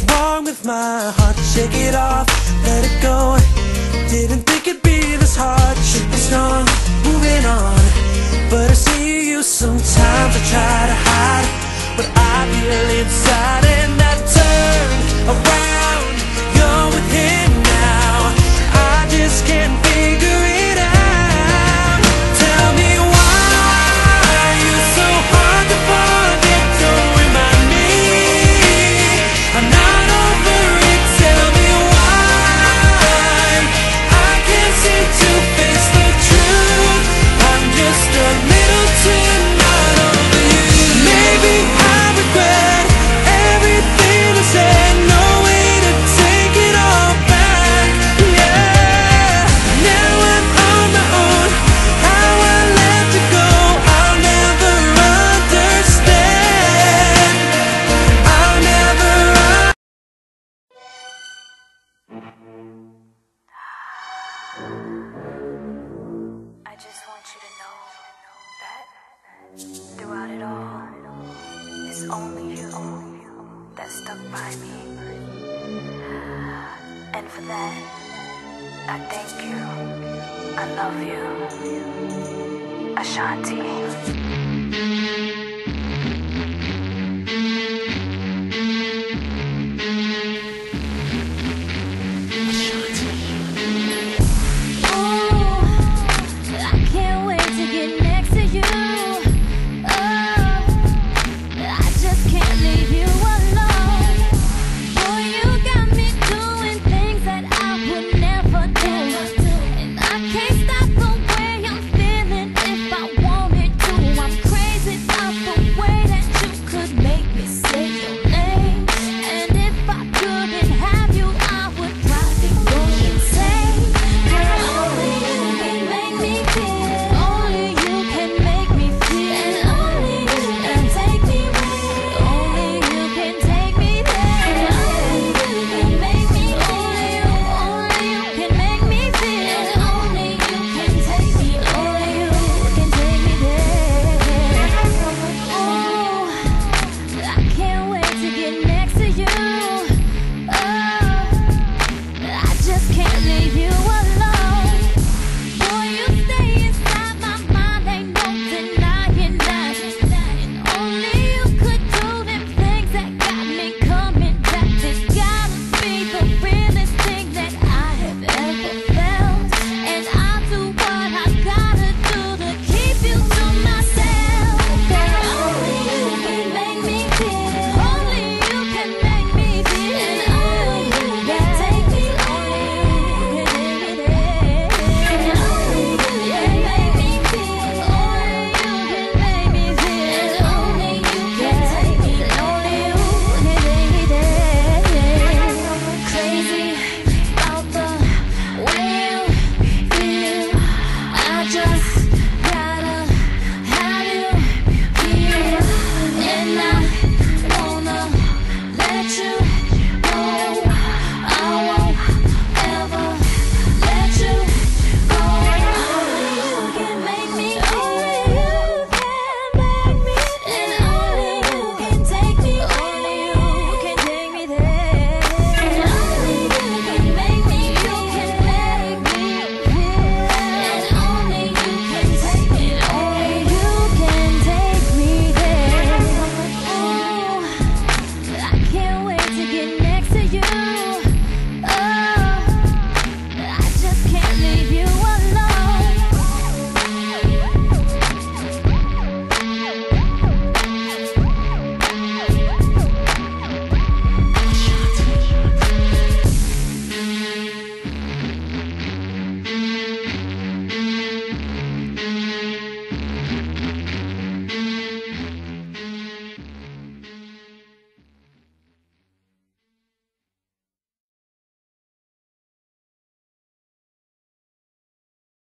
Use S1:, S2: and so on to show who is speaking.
S1: wrong with my heart? Shake it off, let it go. Didn't think it'd be this hard. Should be strong, moving on. But I see you sometimes. I try to hide what I feel inside, and I turn around. You're with him now. I just can't figure it out. Tell me why you're so hard to forget. Don't remind me I'm not over it. Tell me why I can't seem to face the truth. I'm just a little too not over you. Maybe I regret everything I said. No way to take it all back. Yeah, now I'm on my own. How I let you go, I'll never understand. I'll never
S2: I just want you to know that throughout it all, it's only you that stuck by me. And for that, I thank you. I love you. Ashanti.